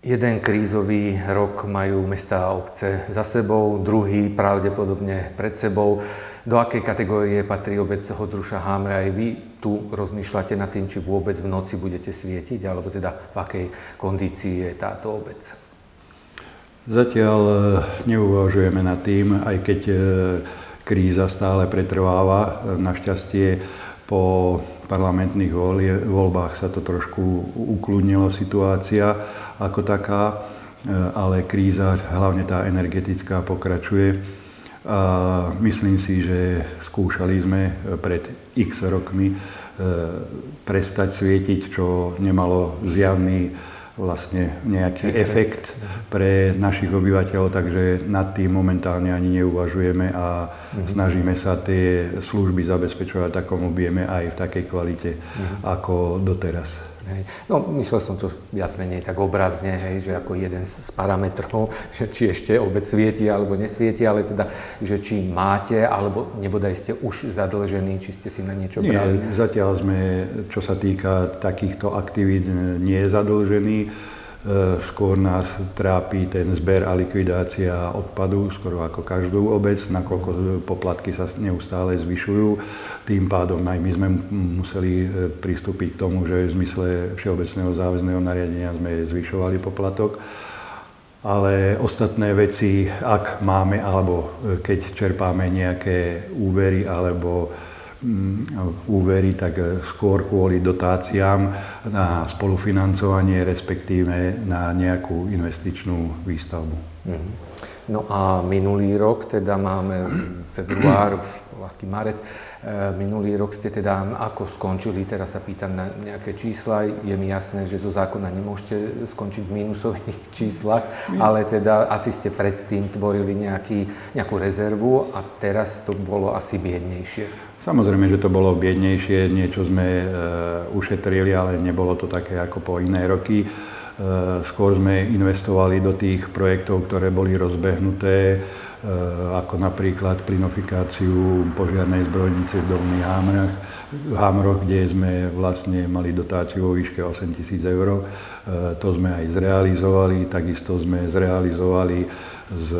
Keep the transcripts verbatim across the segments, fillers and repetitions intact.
Jeden krízový rok majú mestá a obce za sebou, druhý pravdepodobne pred sebou. Do akej kategórie patrí obec Hodruša Hámre? Aj vy tu rozmýšľate nad tým, či vôbec v noci budete svietiť, alebo teda v akej kondícii je táto obec? Zatiaľ neuvažujeme nad tým, aj keď kríza stále pretrváva. Našťastie po parlamentných voľbách sa to trošku ukludnilo situácia ako taká, ale kríza, hlavne tá energetická, pokračuje. A myslím si, že skúšali sme pred x rokmi prestať svietiť, čo nemalo zjavný vlastne nejaký efekt pre našich obyvateľov, takže nad tým momentálne ani neuvažujeme a uh-huh. snažíme sa tie služby zabezpečovať v takom objeme aj v takej kvalite uh-huh. ako doteraz. Hej. No, myslel som to viac menej tak obrazne, hej, že ako jeden z parametrov, že či ešte obec svieti alebo nesvieti, ale teda, že či máte, alebo nebodaj ste už zadlžení, či ste si na niečo nie, brali? Zatiaľ sme, čo sa týka takýchto aktivít, nie zadlžení. Skôr nás trápi ten zber a likvidácia odpadu, skoro ako každú obec, nakoľko poplatky sa neustále zvyšujú. Tým pádom aj my sme museli pristúpiť k tomu, že v zmysle Všeobecného záväzného nariadenia sme zvyšovali poplatok. Ale ostatné veci, ak máme, alebo keď čerpáme nejaké úvery alebo úvery, tak skôr kvôli dotáciám na spolufinancovanie, respektíve na nejakú investičnú výstavbu. No a minulý rok, teda máme február, ľahký marec, minulý rok ste teda ako skončili, teraz sa pýtam na nejaké čísla, je mi jasné, že zo zákona nemôžete skončiť v mínusových číslach, ale teda asi ste predtým tvorili nejaký, nejakú rezervu a teraz to bolo asi biednejšie. Samozrejme, že to bolo biednejšie, niečo sme e, ušetrili, ale nebolo to také ako po iné roky. E, skôr sme investovali do tých projektov, ktoré boli rozbehnuté, e, ako napríklad plynofikáciu požiarnej zbrojnice v Dolných Hámrach, v Hámroch, kde sme vlastne mali dotáciu vo výške osem tisíc eur. E, to sme aj zrealizovali, takisto sme zrealizovali z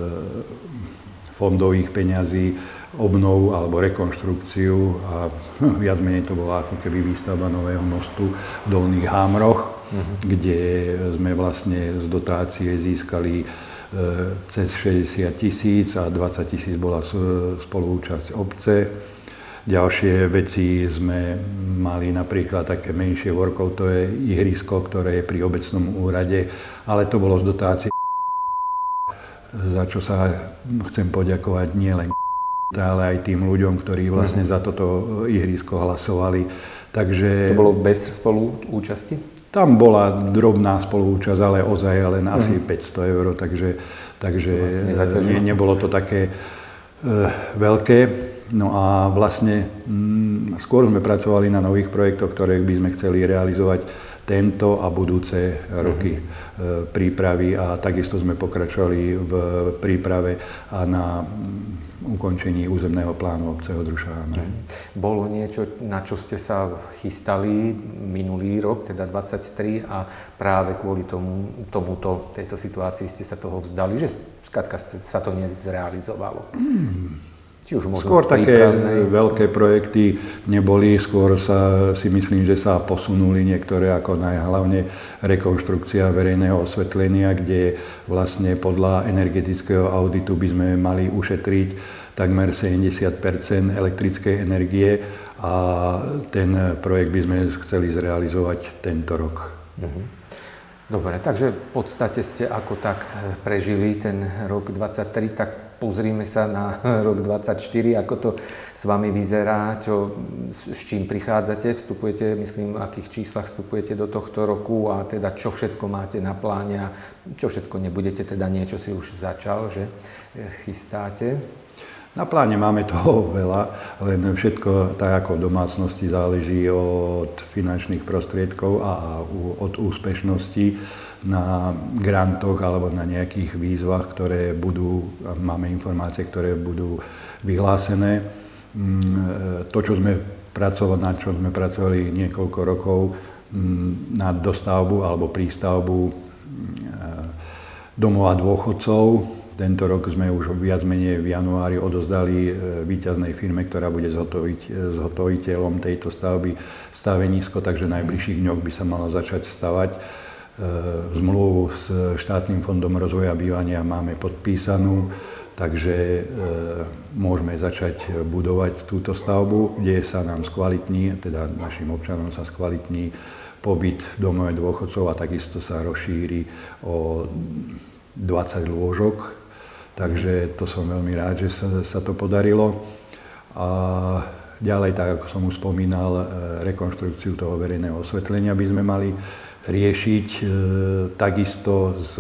fondových peňazí obnovu alebo rekonštrukciu a viac menej to bola ako keby výstavba nového mostu v Dolných Hámroch, uh-huh. kde sme vlastne z dotácie získali e, cez šesťdesiat tisíc a dvadsať tisíc bola spoluúčasť obce. Ďalšie veci sme mali napríklad také menšie workov, to je ihrisko, ktoré je pri obecnom úrade, ale to bolo z dotácie, za čo sa chcem poďakovať nielen ale aj tým ľuďom, ktorí vlastne za toto ihrisko hlasovali. Takže to bolo bez spoluúčasti? Tam bola drobná spoluúčasť, ale ozaj len asi uh-huh. päťsto eur, takže, takže vlastne ne, nebolo to také e, veľké. No a vlastne m, skôr sme pracovali na nových projektoch, ktoré by sme chceli realizovať tento a budúce roky uh-huh. e, prípravy a takisto sme pokračovali v príprave a na ukončení územného plánu obce Hodruša Hámre. Bolo niečo, na čo ste sa chystali minulý rok, teda dvadsaťtri, a práve kvôli tomu, tomuto, tejto situácii ste sa toho vzdali, že skrátka sa to nezrealizovalo? Hmm. Či už skôr také veľké projekty neboli, skôr sa si myslím, že sa posunuli niektoré, ako najhlavne rekonštrukcia verejného osvetlenia, kde vlastne podľa energetického auditu by sme mali ušetriť takmer sedemdesiat percent elektrickej energie a ten projekt by sme chceli zrealizovať tento rok. Uh-huh. Dobre, takže v podstate ste ako tak prežili ten rok dvadsaťtri, tak pozrime sa na rok dvadsaťštyri, ako to s vami vyzerá, čo, s čím prichádzate, vstupujete, myslím, v akých číslach vstupujete do tohto roku a teda čo všetko máte na pláne a čo všetko nebudete, teda niečo si už začal, že chystáte. Na pláne máme toho veľa, len všetko tak ako v domácnosti záleží od finančných prostriedkov a od úspešnosti na grantoch alebo na nejakých výzvach, ktoré budú, máme informácie, ktoré budú vyhlásené. To, čo sme pracovali, na čo sme pracovali niekoľko rokov, na dostavbu alebo prístavbu domova dôchodcov. Tento rok sme už viac menej v januári odozdali víťaznej firme, ktorá bude zhotoviteľom tejto stavby stavenisko, takže v najbližších dňoch by sa malo začať stavať. Zmluvu s štátnym fondom rozvoja bývania máme podpísanú, takže môžeme začať budovať túto stavbu, kde sa nám skvalitní, teda našim občanom sa skvalitní pobyt v domove dôchodcov a takisto sa rozšíri o dvadsať lôžok. Takže to som veľmi rád, že sa, sa to podarilo. A ďalej, tak ako som už spomínal, rekonštrukciu toho verejného osvetlenia by sme mali riešiť. E, takisto z,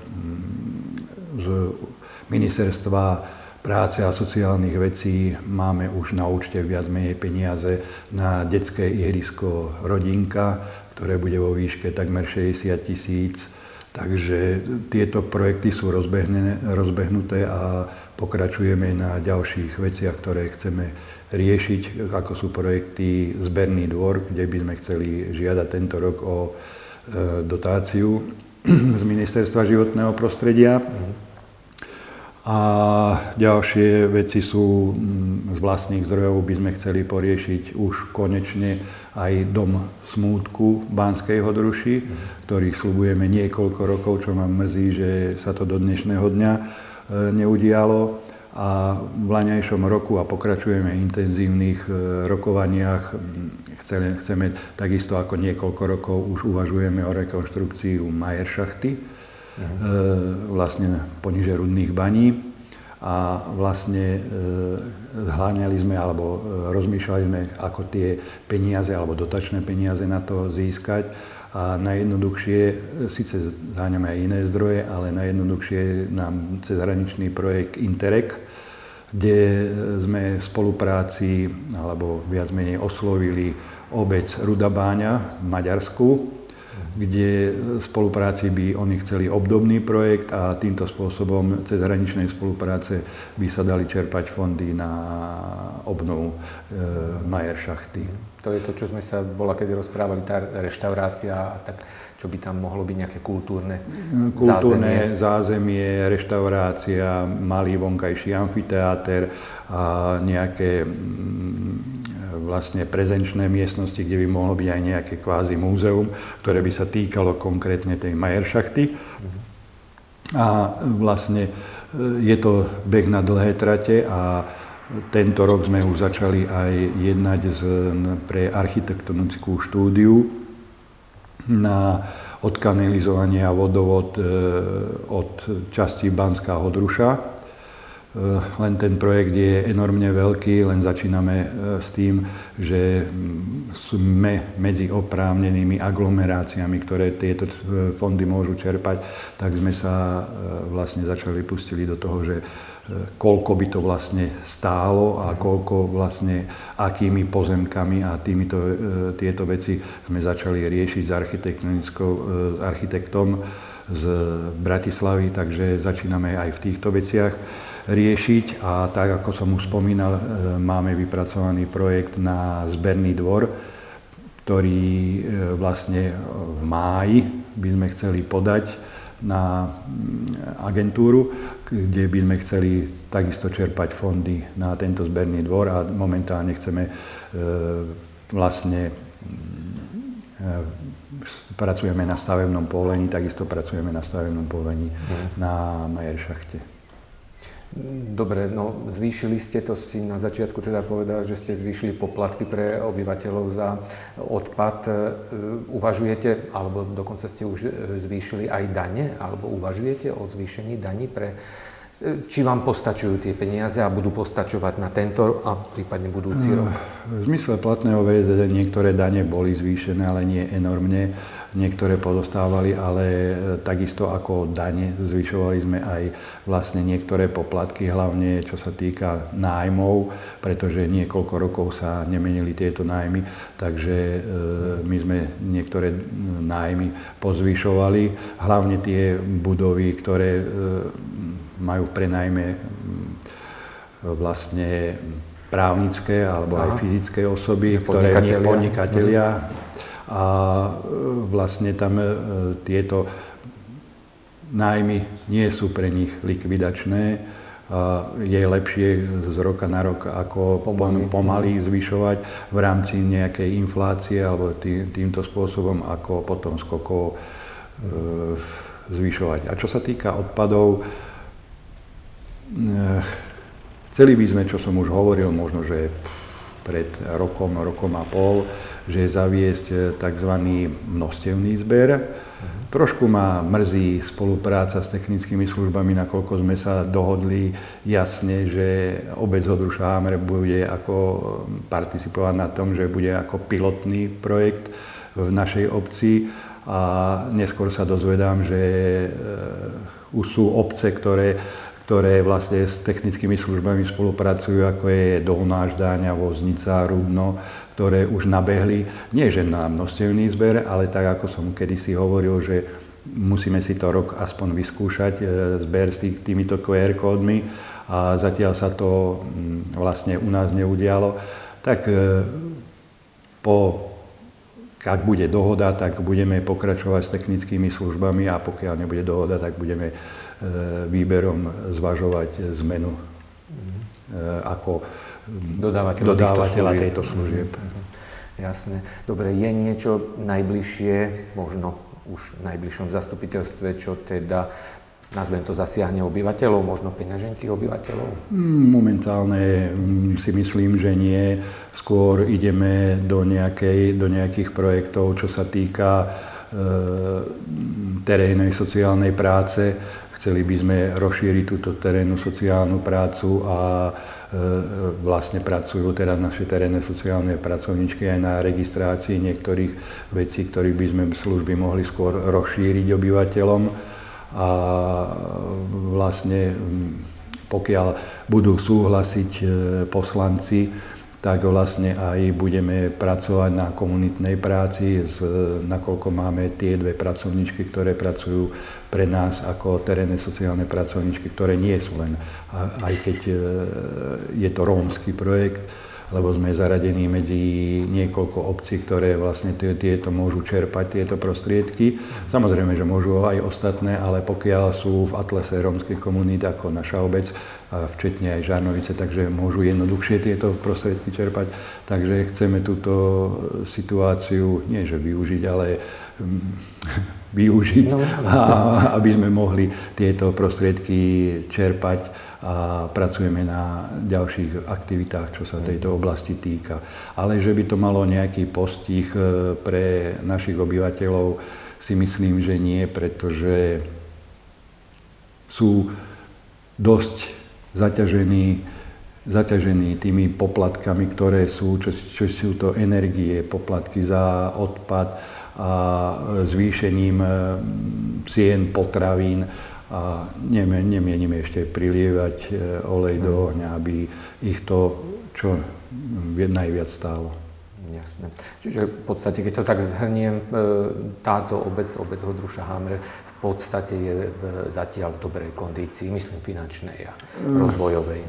z ministerstva práce a sociálnych vecí máme už na účte viac menej peniaze na detské ihrisko Rodinka, ktoré bude vo výške takmer šesťdesiat tisíc. Takže tieto projekty sú rozbehnuté a pokračujeme na ďalších veciach, ktoré chceme riešiť, ako sú projekty Zberný dvor, kde by sme chceli žiadať tento rok o dotáciu z Ministerstva životného prostredia. A ďalšie veci sú z vlastných zdrojov, by sme chceli poriešiť už konečne aj dom smútku v Banskej Hodruši, ktorý sľubujeme niekoľko rokov, čo ma mrzí, že sa to do dnešného dňa neudialo. A v laňajšom roku a pokračujeme v intenzívnych rokovaniach. Chceme, chceme takisto ako niekoľko rokov už uvažujeme o rekonštrukcii Majeršachty, vlastne poniže Rudných baní a vlastne zháňali sme alebo rozmýšľali sme, ako tie peniaze alebo dotačné peniaze na to získať a najjednoduchšie, síce zháňame aj iné zdroje, ale najjednoduchšie nám cezhraničný projekt Interreg, kde sme v spolupráci alebo viac menej oslovili obec Ruda Báňa v Maďarsku, kde v spolupráci by oni chceli obdobný projekt a týmto spôsobom cez hraničnej spolupráce by sa dali čerpať fondy na obnovu e, Majeršachty. To je to, čo sme sa bola, kedy rozprávali, tá reštaurácia a tak, čo by tam mohlo byť nejaké kultúrne zázemie. Kultúrne zázemie, reštaurácia, malý vonkajší amfiteáter a nejaké vlastne prezenčné miestnosti, kde by mohlo byť aj nejaké kvázi múzeum, ktoré by sa týkalo konkrétne tej Majeršachty. A vlastne je to beh na dlhé trate a tento rok sme už začali aj jednať z, pre architektonickú štúdiu na odkanalizovanie a vodovod od časti Banská Hodruša. Len ten projekt je enormne veľký, len začíname s tým, že sme medzi oprávnenými aglomeráciami, ktoré tieto fondy môžu čerpať, tak sme sa vlastne začali pustili do toho, že koľko by to vlastne stálo a koľko vlastne, akými pozemkami a týmito, tieto veci sme začali riešiť s, s architektom z Bratislavy, takže začíname aj v týchto veciach riešiť a tak, ako som už spomínal, máme vypracovaný projekt na Zberný dvor, ktorý vlastne v máji by sme chceli podať na agentúru, kde by sme chceli takisto čerpať fondy na tento Zberný dvor a momentálne chceme vlastne pracujeme na stavebnom povolení, takisto pracujeme na stavebnom povolení mm. na Majeršachte. Dobre, no zvýšili ste, to si na začiatku teda povedal, že ste zvýšili poplatky pre obyvateľov za odpad. Uvažujete, alebo dokonca ste už zvýšili aj dane, alebo uvažujete o zvýšení daní pre... Či vám postačujú tie peniaze a budú postačovať na tento a prípadne budúci rok? V zmysle platného vé zet é niektoré dane boli zvýšené, ale nie enormne. Niektoré pozostávali, ale takisto ako dane zvyšovali sme aj vlastne niektoré poplatky, hlavne čo sa týka nájmov, pretože niekoľko rokov sa nemenili tieto nájmy, takže my sme niektoré nájmy pozvyšovali, hlavne tie budovy, ktoré majú v prenajme vlastne právnické alebo Aha. aj fyzické osoby, ktoré nie podnikatelia. A vlastne tam tieto nájmy nie sú pre nich likvidačné. Je lepšie z roka na rok ako pomaly, pomaly zvyšovať v rámci nejakej inflácie alebo tý, týmto spôsobom ako potom skokovo e, zvyšovať. A čo sa týka odpadov, e, chceli by sme, čo som už hovoril, možno, že pred rokom, rokom a pol, že zaviesť tzv. Množstevný zber. Trošku ma mrzí spolupráca s technickými službami, nakoľko sme sa dohodli jasne, že obec Hodruša-Hamer bude ako participovať na tom, že bude ako pilotný projekt v našej obci a neskôr sa dozvedám, že už sú obce, ktoré, ktoré vlastne s technickými službami spolupracujú, ako je Dolná Ždáňa, Voznica, Rudno, ktoré už nabehli, nie že na množstevný zber, ale tak, ako som kedysi hovoril, že musíme si to rok aspoň vyskúšať, zber s tý, týmito kú er kódmi a zatiaľ sa to vlastne u nás neudialo. Tak po, ak bude dohoda, tak budeme pokračovať s technickými službami a pokiaľ nebude dohoda, tak budeme výberom zvažovať zmenu ako dodávateľa, dodávateľa tejto služieb. Jasné. Dobre, je niečo najbližšie, možno už v najbližšom zastupiteľstve, čo teda, nazvem to, zasiahne obyvateľov, možno peňaženky obyvateľov? Momentálne si myslím, že nie. Skôr ideme do, nejakej, do nejakých projektov, čo sa týka e, terénnej sociálnej práce. Chceli by sme rozšíriť túto terénnu sociálnu prácu a vlastne pracujú teraz naše terénne sociálne pracovníčky aj na registrácii niektorých vecí, ktorých by sme služby mohli skôr rozšíriť obyvateľom. A vlastne pokiaľ budú súhlasiť poslanci, tak vlastne aj budeme pracovať na komunitnej práci, nakoľko máme tie dve pracovníčky, ktoré pracujú pre nás ako terénne sociálne pracovníčky, ktoré nie sú len, aj keď je to rómsky projekt, lebo sme zaradení medzi niekoľko obcí, ktoré vlastne tieto môžu čerpať, tieto prostriedky. Samozrejme, že môžu aj ostatné, ale pokiaľ sú v atlase rómskych komunít ako naša obec, a včetne aj Žarnovice, takže môžu jednoduchšie tieto prostriedky čerpať. Takže chceme túto situáciu, nie že využiť, ale využiť, no, a, aby sme mohli tieto prostriedky čerpať a pracujeme na ďalších aktivitách, čo sa tejto oblasti týka. Ale že by to malo nejaký postih pre našich obyvateľov, si myslím, že nie, pretože sú dosť zaťažení, zaťažení tými poplatkami, ktoré sú, čo, čo sú to energie, poplatky za odpad a zvýšením cien potravín. A nemienime ešte prilievať olej do ohňa, aby ich to čo najviac stálo. Jasné. Čiže v podstate, keď to tak zhrniem, táto obec, obec Hodruša-Hamer v podstate je zatiaľ v dobrej kondícii, myslím finančnej a rozvojovej.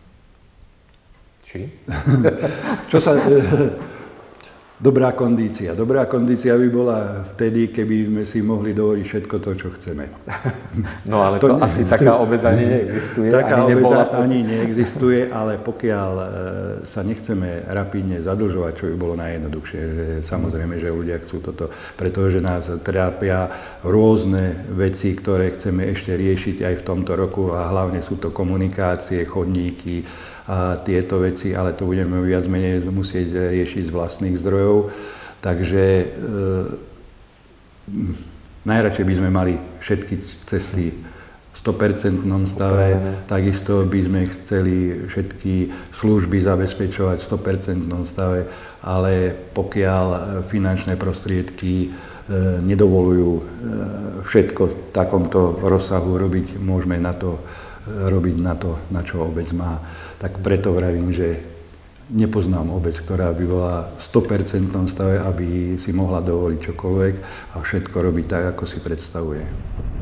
Či? Čo sa... Dobrá kondícia. Dobrá kondícia by bola vtedy, keby sme si mohli dovoliť všetko to, čo chceme. No ale to, to asi ne, taká obec ani neexistuje. Taká ani obec nebola... ani neexistuje, ale pokiaľ sa nechceme rapidne zadlžovať, čo by bolo najjednoduchšie, že samozrejme, že ľudia chcú toto, pretože nás trápia rôzne veci, ktoré chceme ešte riešiť aj v tomto roku a hlavne sú to komunikácie, chodníky, a tieto veci, ale to budeme viac menej musieť riešiť z vlastných zdrojov. Takže e, najradšej by sme mali všetky cesty v sto percentnom stave, Upravené. Takisto by sme chceli všetky služby zabezpečovať v sto percentnom stave, ale pokiaľ finančné prostriedky e, nedovolujú e, všetko v takomto rozsahu robiť, môžeme na to robiť na to, na čo obec má. Tak preto vravím, že nepoznám obec, ktorá by bola v sto percentnom stave, aby si mohla dovoliť čokoľvek a všetko robiť tak, ako si predstavuje.